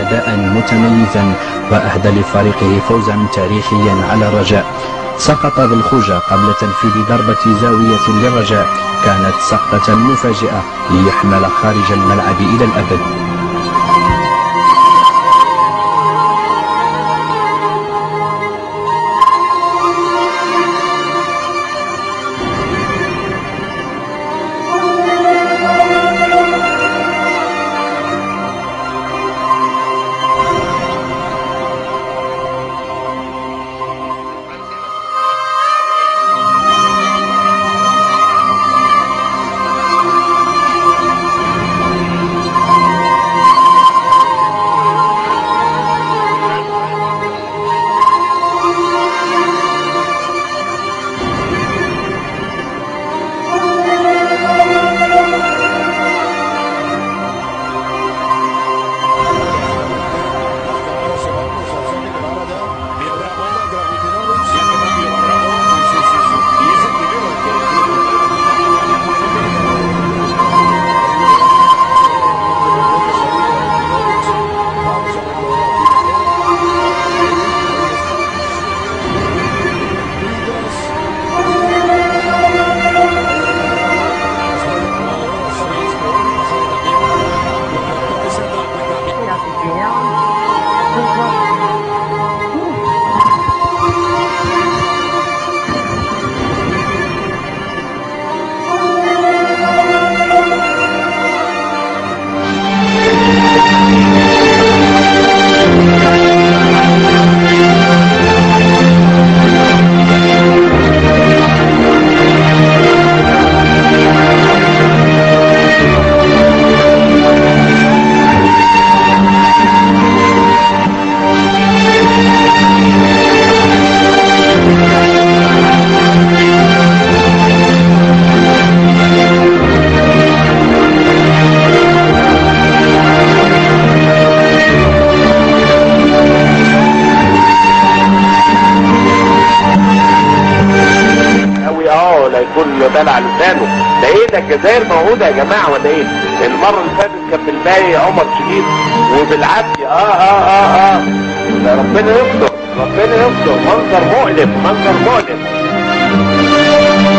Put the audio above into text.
أداء متميزا وأهدى لفريقه فوزا تاريخيا على الرجاء. سقط بالخوجة قبل تنفيذ ضربة زاوية للرجاء، كانت سقطة مفاجئة ليحمل خارج الملعب إلى الأبد. يكون بال على لسانه. ده ايه ده، الجزائر موجوده يا جماعه ولا ايه؟ المره اللي فاتت كان بالباقي عمر شديد وبالعافيه. ده ربنا يستر، ربنا يستر. منظر مؤلم، منظر مؤلم.